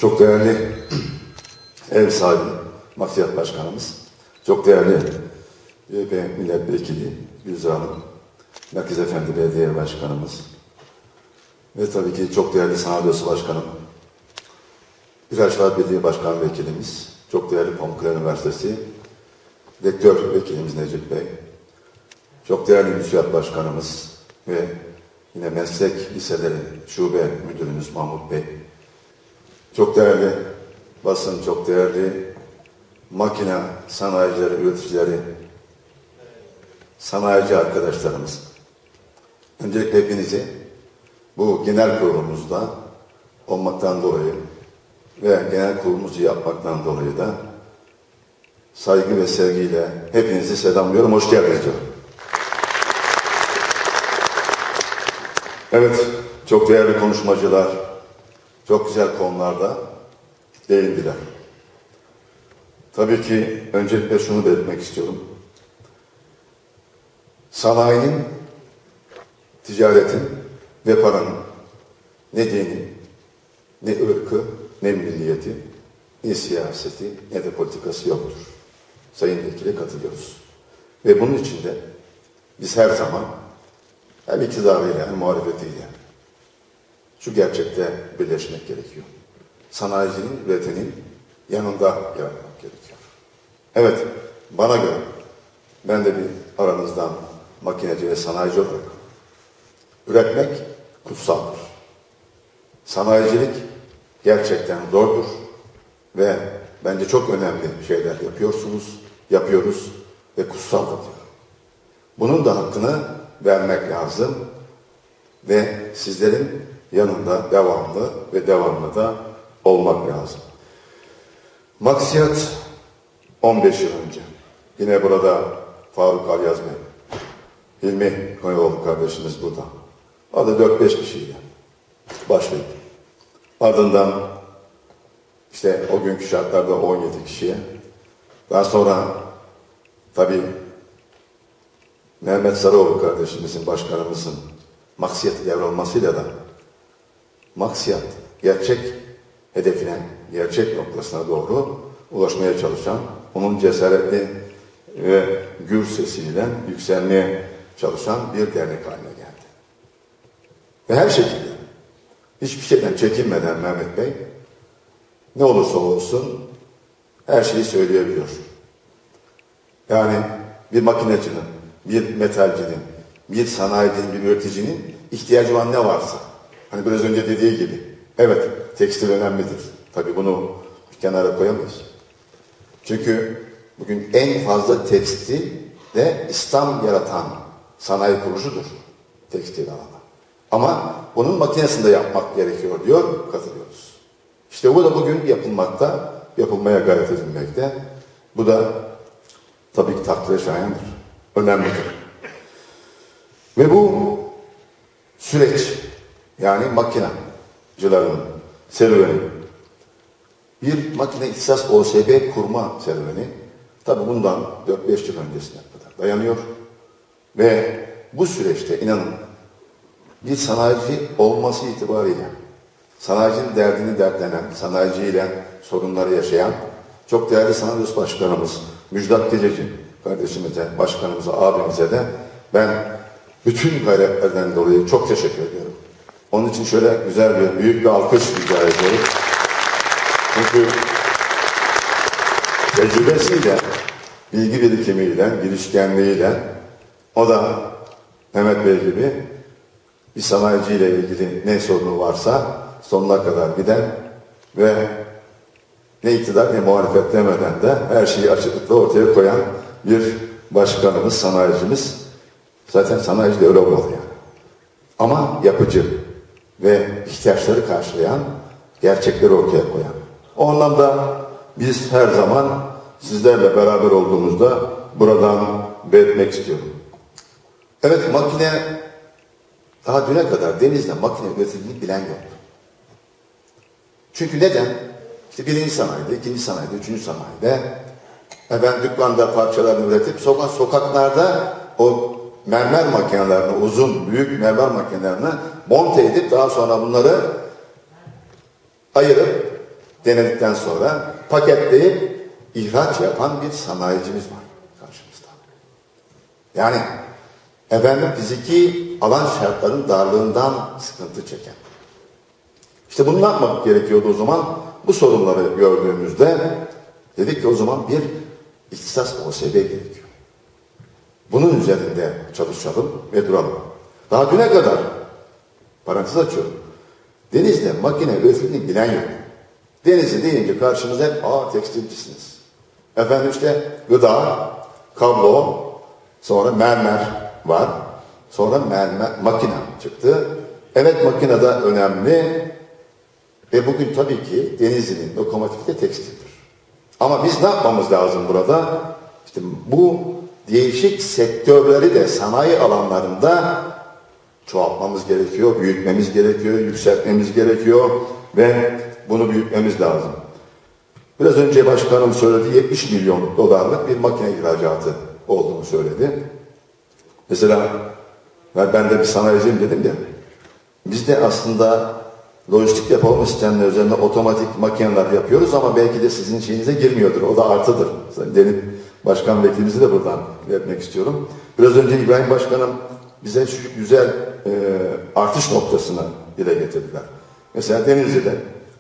Çok değerli ev sahibi, Maksiyat Başkanımız, çok değerli CHP Milletvekili Gülzar Hanım, Nakiz Efendi Belediye Başkanımız ve tabii ki çok değerli Sanayi Odası Başkanım, İhraçlar Belediye Başkan Vekilimiz, çok değerli Pamukkale Üniversitesi Rektör Vekilimiz Necip Bey, çok değerli Müsiyat Başkanımız ve yine Meslek Liseleri Şube Müdürümüz Mahmut Bey, çok değerli basın, çok değerli makine sanayicileri, üreticileri, sanayici arkadaşlarımız. Öncelikle hepinizi bu genel kurulumuzda olmaktan dolayı ve genel kurulumuzu yapmaktan dolayı da saygı ve sevgiyle hepinizi selamlıyorum. Hoş geldiniz diyorum. Evet, çok değerli konuşmacılar, çok güzel konularda değindiler. Tabii ki öncelikle şunu belirtmek istiyorum. Sanayinin, ticaretin ve paranın ne dini, ne ırkı, ne milliyeti, ne siyaseti, ne de politikası yoktur. Sayın Vekil'e katılıyoruz. Ve bunun için de biz her zaman hem iktidarıyla hem muhalefetiyle şu gerçekte birleşmek gerekiyor. Sanayicinin, üretenin yanında yer almak gerekiyor. Evet, bana göre ben de bir aranızdan makineci ve sanayici olarak üretmek kutsaldır. Sanayicilik gerçekten zordur ve bence çok önemli şeyler yapıyoruz ve kutsaldır diyor. Bunun da hakkını vermek lazım ve sizlerin yanında devamlı da olmak lazım. Maksiyat 15 yıl önce yine burada Faruk Alyaz Bey, Hilmi Konyoğlu kardeşimiz burada. O da 4-5 kişiyle başladı. Ardından işte o günkü şartlarda 17 kişiye. Daha sonra tabii Mehmet Sarıoğlu kardeşimizin, başkanımızın Maksiyat'ı devralmasıyla da Maksiyat gerçek hedefine, gerçek noktasına doğru ulaşmaya çalışan, onun cesaretli ve gür sesiyle yükselmeye çalışan bir dernek haline geldi. Ve her şekilde, hiçbir şeyden çekinmeden Mehmet Bey, ne olursa olsun her şeyi söyleyebiliyor. Yani bir makinecinin, bir metalcinin, bir sanayicinin, bir üreticinin ihtiyacı olan ne varsa, hani biraz önce dediği gibi, evet tekstil önemlidir. Tabii bunu bir kenara koyamayız. Çünkü bugün en fazla tekstil de istihdam yaratan sanayi kuruluşudur tekstil alanı. Ama bunun makinesinde yapmak gerekiyor diyor, katılıyoruz. İşte bu da bugün yapılmakta, yapılmaya gayret edilmekte. Bu da tabii ki takdire şayandır, önemlidir. Ve bu süreç, yani makinacıların serüveni, bir makine ihtisas OSB kurma serüveni, tabii bundan 4-5 yıl öncesine kadar dayanıyor. Ve bu süreçte inanın, bir sanayici olması itibariyle, sanayicinin derdini dertlenen, sanayiciyle sorunları yaşayan, çok değerli Sanayi Odası Başkanımız Müjdat Gececi kardeşimize, başkanımıza, abimize de ben bütün gayretlerden dolayı çok teşekkür ediyorum. Onun için şöyle güzel büyük bir alkış rica ediyorum. Çünkü tecrübesiyle, bilgi birikimiyle, girişkenliğiyle, o da Mehmet Bey gibi bir sanayiciyle ilgili ne sorunu varsa sonuna kadar gider ve ne iktidar ne muhalefet demeden de her şeyi açıklıkla ortaya koyan bir başkanımız, sanayicimiz. Zaten sanayici de öyle olmalı yani. Ama yapıcı ve ihtiyaçları karşılayan, gerçekleri ortaya koyan. O anlamda biz her zaman sizlerle beraber olduğumuzda buradan belirtmek istiyorum. Evet, makine daha düne kadar denizde makine üretildiğini bilen yoktu. Çünkü neden? İşte birinci sanayide, ikinci sanayide, üçüncü sanayide ben dükkanda parçalarını üretip sokaklarda o mermer makinelerini, uzun, büyük mermer makinelerini monte edip daha sonra bunları ayırıp denedikten sonra paketleyip ihraç yapan bir sanayicimiz var karşımızda. Yani efendim fiziki alan şartlarının darlığından sıkıntı çeken. İşte bunu ne yapmak gerekiyordu o zaman? Bu sorunları gördüğümüzde dedik ki o zaman bir ihtisas OSB gerekiyor. Bunun üzerinde çalışalım ve duralım. Daha düne kadar, parantez açıyorum, denizde makine üretimini bilen yok. Denizi deyince karşımıza hep tekstilcisiniz. Efendim işte gıda, kablo, sonra mermer var. Sonra makine çıktı. Evet, makine de önemli. Ve bugün tabii ki Denizli'nin lokomotifi de tekstildir. Ama biz ne yapmamız lazım burada? İşte bu değişik sektörleri de sanayi alanlarında çoğaltmamız gerekiyor, büyütmemiz gerekiyor, yükseltmemiz gerekiyor ve bunu büyütmemiz lazım. Biraz önce başkanım söyledi, 70 milyon dolarlık bir makine ihracatı olduğunu söyledi. Mesela ben de bir sanayiciyim dedim ya, biz de aslında lojistik depolama sistemleri üzerinde otomatik makineler yapıyoruz ama belki de sizin şeyinize girmiyordur, o da artıdır. Denip başkan vekilimizi de buradan vermek istiyorum. Biraz önce İbrahim Başkanım bize şu güzel artış noktasını dile getirdiler. Mesela Denizli'de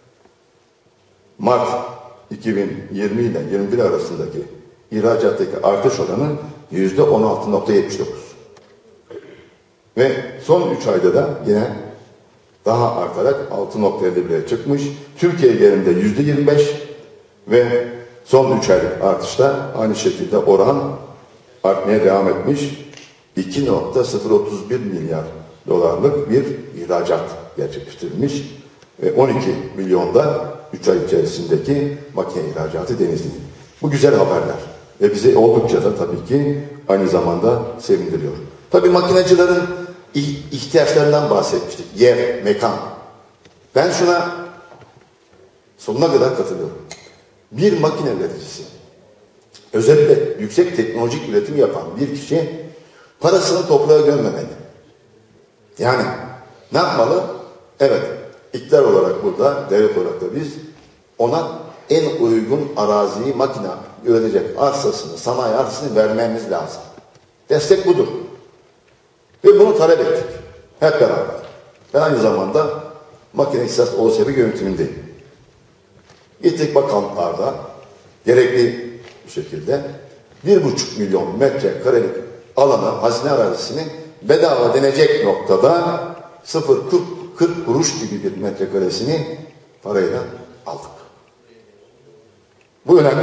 Mart 2020 ile 21 arasındaki ihracattaki artış oranı %16.79. Ve son 3 ayda da yine daha artarak 6.51'e çıkmış. Türkiye genelinde %25 ve son 3 aylık artışta aynı şekilde oran artmaya devam etmiş. 2.031 milyar dolarlık bir ihracat gerçekleştirilmiş. Ve 12 milyonda 3 ay içerisindeki makine ihracatı Denizli'nin. Bu güzel haberler. Ve bizi oldukça da tabii ki aynı zamanda sevindiriyor. Tabii makinacıların ihtiyaçlarından bahsetmiştik. Yer, mekan. Ben şuna sonuna kadar katılıyorum. Bir makine üreticisi, özellikle yüksek teknolojik üretim yapan bir kişi parasını toprağa gömmemeli. Yani ne yapmalı? Evet, iktidar olarak burada, devlet olarak da biz ona en uygun araziyi, makine üretecek arsasını, sanayi arsasını vermemiz lazım. Destek budur. Ve bunu talep ettik. Hep beraber. Ben aynı zamanda makine ihtisas OSB yönetimindeyim. Gittik bakanlıklarda gerekli bir şekilde 1,5 milyon metrekarelik alanı, hazine arazisini bedava denecek noktada 0,40 kuruş gibi bir metrekaresini parayla aldık. Bu önemlidir.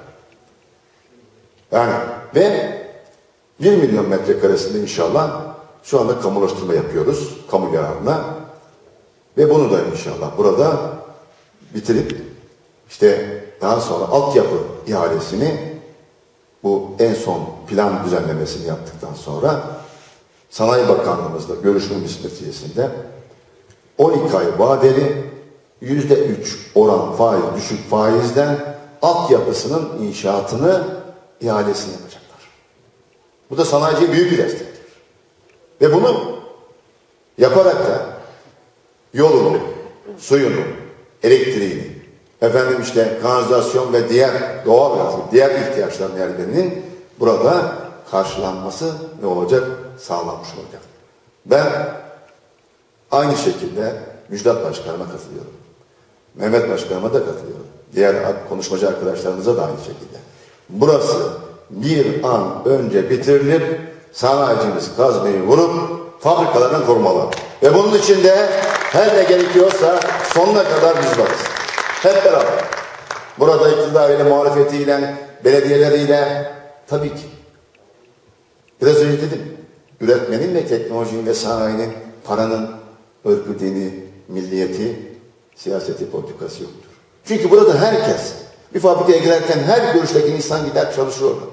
Yani ve 1 milyon metrekaresinde inşallah şu anda kamulaştırma yapıyoruz, kamu yararına. Ve bunu da inşallah burada bitirip işte daha sonra altyapı ihalesini, bu en son plan düzenlemesini yaptıktan sonra Sanayi Bakanlığımızla görüşmemiz neticesinde 12 ay vadeli %3 oran faiz, düşük faizden altyapısının inşaatını, ihalesini yapacaklar. Bu da sanayiciye büyük bir destektir. Ve bunu yaparak da yolunu, suyunu, elektriğini, efendim işte kanalizasyon ve diğer doğal gaz, diğer ihtiyaçların yerlerinin burada karşılanması ne olacak? Sağlanmış olacak. Ben aynı şekilde Müjdat Başkanıma katılıyorum. Mehmet Başkanıma da katılıyorum. Diğer konuşmacı arkadaşlarımıza da aynı şekilde. Burası bir an önce bitirilip sanayicimiz kazmayı vurup fabrikalarını kurmalı. Ve bunun için de her ne gerekiyorsa sonuna kadar biz varız. Hep beraber. Burada iktidarıyla, muhalefetiyle, belediyeleriyle tabii ki. Biraz önce dedim. Üretmenin ve teknolojinin ve sanayinin, paranın ırkı, dini, milliyeti, siyaseti, politikası yoktur. Çünkü burada herkes bir fabrikaya girerken her görüşteki insan gider çalışır orada.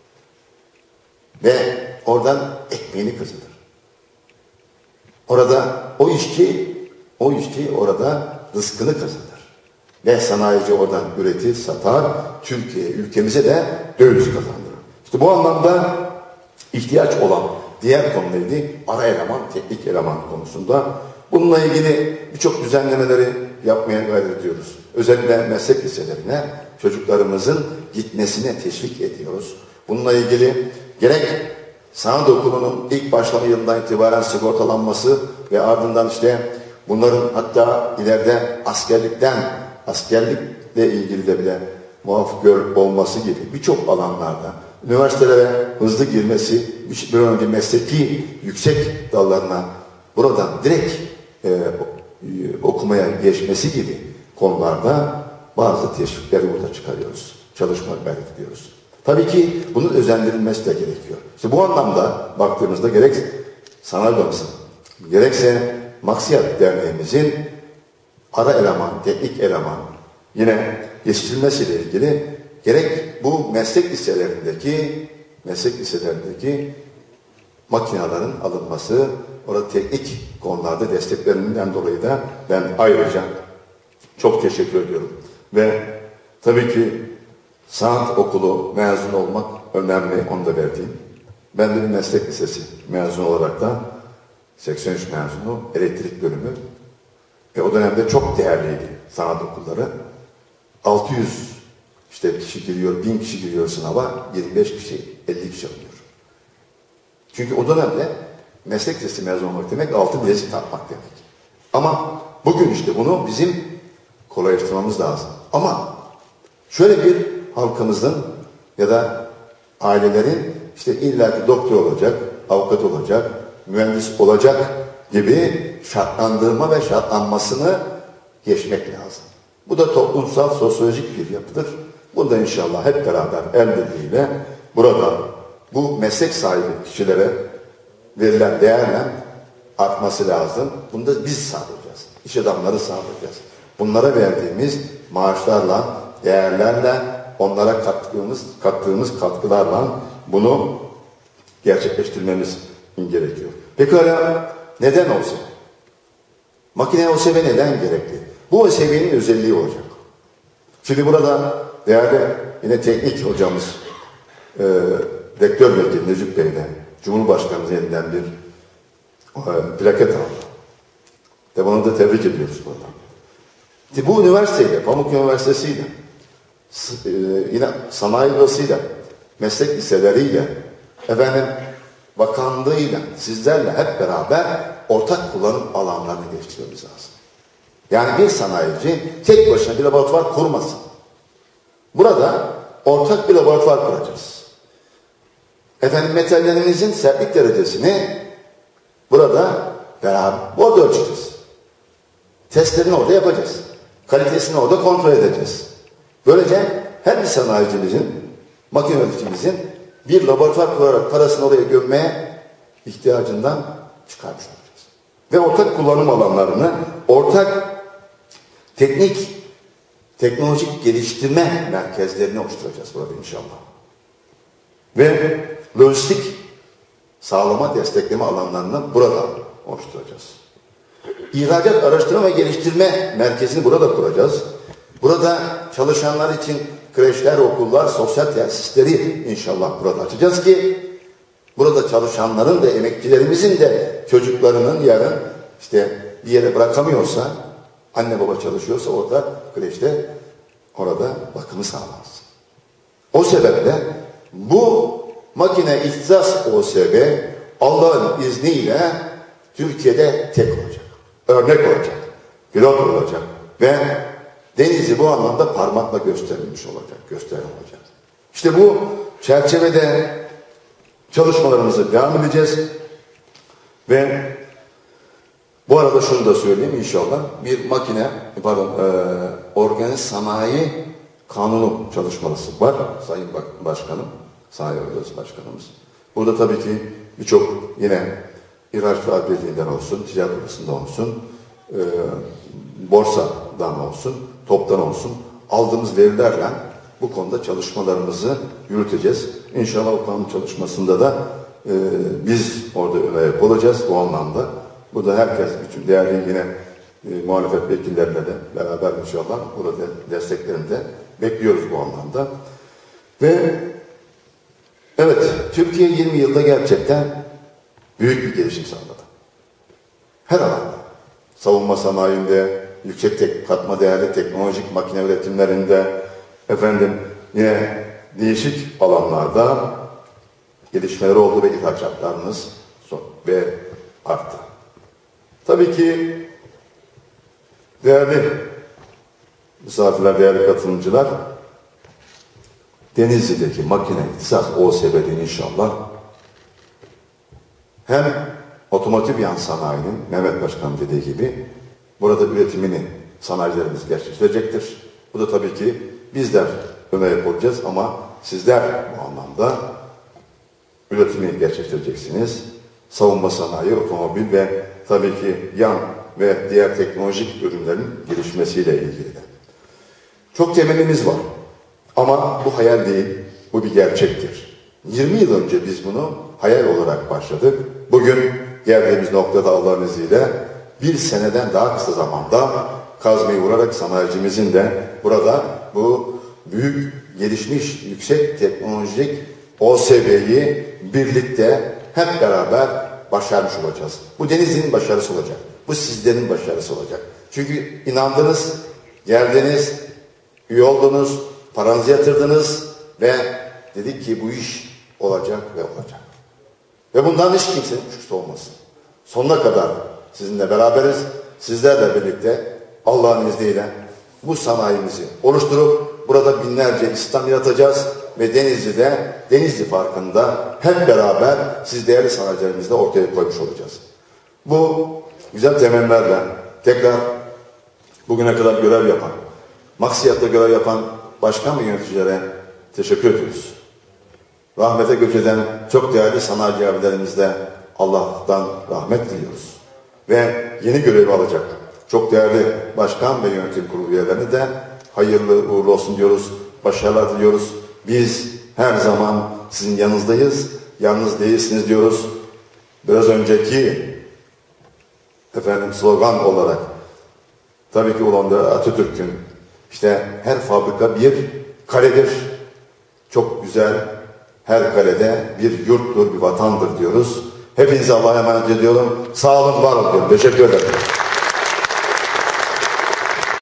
Ve oradan ekmeğini kazanır. Orada o işçi orada rızkını kazanır. Ve sanayici oradan üretir, satar, Türkiye, ülkemize de döviz kazandırır. İşte bu anlamda ihtiyaç olan diğer konu neydi? Ara eleman, teknik eleman konusunda. Bununla ilgili birçok düzenlemeleri yapmaya gayret ediyoruz. Özellikle meslek liselerine çocuklarımızın gitmesine teşvik ediyoruz. Bununla ilgili gerek sanat okulunun ilk başlama yılından itibaren sigortalanması ve ardından işte bunların hatta ileride askerlikle ilgili de bile muaf olması gibi birçok alanlarda üniversitelere hızlı girmesi, bir an önce mesleki yüksek dallarına buradan direkt okumaya geçmesi gibi konularda bazı teşvikleri burada çıkarıyoruz. Çalışma gayret ediyoruz. Tabii ki bunun özendirilmesi de gerekiyor. İşte bu anlamda baktığımızda gerek sanat odamızın, gerekse Maksiyat Derneğimizin ara eleman, teknik eleman yine yetiştirilmesiyle ilgili gerek bu meslek liselerindeki makinelerin alınması, orada teknik konularda desteklerinden dolayı da ben ayrıca çok teşekkür ediyorum. Ve tabii ki sanat okulu mezun olmak önemli, onu da verdiğim. Ben de bir meslek lisesi mezun olarak da 83 mezunu, elektrik bölümü ve o dönemde çok değerliydi sanat okulları. 600 işte kişi giriyor, 1000 kişi giriyor sınava, 25 kişi, 50 kişi alıyor. Çünkü o dönemde meslek lisesi mezun olmak demek altın bilezik takmak demek. Ama bugün işte bunu bizim kolaylaştırmamız lazım. Ama şöyle bir halkımızın ya da ailelerin işte illaki doktor olacak, avukat olacak, mühendis olacak gibi şartlandırma ve şartlanmasını geçmek lazım. Bu da toplumsal, sosyolojik bir yapıdır. Bunu da inşallah hep beraber el birliğiyle burada bu meslek sahibi kişilere verilen değerle artması lazım. Bunu da biz sağlayacağız. İş adamları sağlayacağız. Bunlara verdiğimiz maaşlarla, değerlerle, onlara kattığımız katkılarla bunu gerçekleştirmemiz gerekiyor. Pekala neden OSB? Makine OSB neden gerekli? Bu OSB'nin özelliği olacak. Şimdi burada değerli yine teknik hocamız Rektör Vekili Necip Bey'le Cumhurbaşkanımızın elinden bir plaket aldı. Ve bunu da tebrik ediyoruz buradan. İşte bu üniversiteyle, Pamuk Üniversitesi'yle, yine sanayi odasıyla, meslek liseleriyle, bakanlığıyla, sizlerle hep beraber ortak kullanım alanlarını geliştirmemiz lazım. Yani bir sanayici tek başına bir laboratuvar kurmasın. Burada ortak bir laboratuvar kuracağız. Metallerimizin sertlik derecesini burada beraber orada ölçeceğiz. Testlerini orada yapacağız. Kalitesini orada kontrol edeceğiz. Böylece her bir sanayicimizin, makine üreticimizin bir laboratuvar kurarak parasını oraya gömmeye ihtiyacından çıkarmış olacağız. Ve ortak kullanım alanlarını, ortak teknolojik geliştirme merkezlerini oluşturacağız burada inşallah. Ve lojistik sağlama, destekleme alanlarını burada oluşturacağız. İhracat, araştırma ve geliştirme merkezini burada kuracağız. Burada çalışanlar için kreşler, okullar, sosyal tesisleri inşallah burada açacağız ki burada çalışanların da, emekçilerimizin de çocuklarının yarın işte bir yere bırakamıyorsa, anne baba çalışıyorsa orada kreşte orada bakımı sağlansın. O sebeple bu makine ihtisas OSB Allah'ın izniyle Türkiye'de tek olacak. Örnek olacak. Pilot olacak. Ve Denizli bu anlamda parmakla gösterilmiş olacak. Gösterilecek. İşte bu çerçevede çalışmalarımızı devam edeceğiz. Ve bu arada şunu da söyleyeyim inşallah. Bir organik sanayi kanunu çalışması var. Sayın Başkanım, Sanayi Odası Başkanımız. Burada tabii ki birçok yine İhraçlar Birliği'nden olsun, ticaret odasından olsun, borsadan olsun, toptan olsun aldığımız verilerle bu konuda çalışmalarımızı yürüteceğiz. İnşallah o kanun çalışmasında da biz orada ön ayak olacağız bu anlamda. Burada herkes, bütün değerli yine muhalefet vekillerle de beraber inşallah burada desteklerini de bekliyoruz bu anlamda. Ve evet, Türkiye 20 yılda gerçekten büyük bir gelişim sağladı. Her alanda. Savunma sanayinde, yüksek katma değerli teknolojik makine üretimlerinde, yine değişik alanlarda gelişmeler oldu ve ihracatlarımız ve arttı. Tabii ki değerli misafirler, değerli katılımcılar, Denizli'deki makine ihtisas OSB'de inşallah hem otomotiv yan sanayinin Mehmet Başkan dediği gibi burada üretimini sanayilerimiz gerçekleştirecektir. Bu da tabii ki bizler öne yapacağız ama sizler bu anlamda üretimi gerçekleştireceksiniz. Savunma sanayi, otomobil ve tabii ki yan ve diğer teknolojik ürünlerin gelişmesiyle ilgili de. Çok temelimiz var. Ama bu hayal değil, bu bir gerçektir. 20 yıl önce biz bunu hayal olarak başladık. Bugün geldiğimiz noktada Allah'ın izniyle bir seneden daha kısa zamanda kazmayı vurarak sanayicimizin de burada bu büyük, gelişmiş, yüksek teknolojik OSB'yi birlikte hep beraber başarmış olacağız. Bu Denizli'nin başarısı olacak. Bu sizlerin başarısı olacak. Çünkü inandınız, geldiniz, üye oldunuz, paranızı yatırdınız ve dedik ki bu iş olacak ve olacak. Ve bundan hiç kimsenin kuşkusu olmasın. Sonuna kadar sizinle beraberiz. Sizlerle birlikte Allah'ın izniyle bu sanayimizi oluşturup burada binlerce istihdam yaratacağız ve Denizli'de, Denizli farkında hep beraber siz değerli sanayicilerimizle ortaya koymuş olacağız. Bu güzel temellerle tekrar bugüne kadar görev yapan, Maksiyat'ta görev yapan başkan ve yöneticilere teşekkür ediyoruz. Rahmete göç eden çok değerli sanayici abilerimizle Allah'tan rahmet diliyoruz. Ve yeni görevi alacak çok değerli başkan ve yönetim kurulu üyelerine de hayırlı uğurlu olsun diyoruz. Başarılar diliyoruz. Biz her zaman sizin yanınızdayız. Yalnız değilsiniz diyoruz. Biraz önceki slogan olarak tabii ki olan da Atatürk'ün işte her fabrika bir kaledir. Çok güzel. Her kalede bir yurttur, bir vatandır diyoruz. Hepinize Allah'a emanet ediyorum. Sağ olun, var olun diyorum. Teşekkür ederim.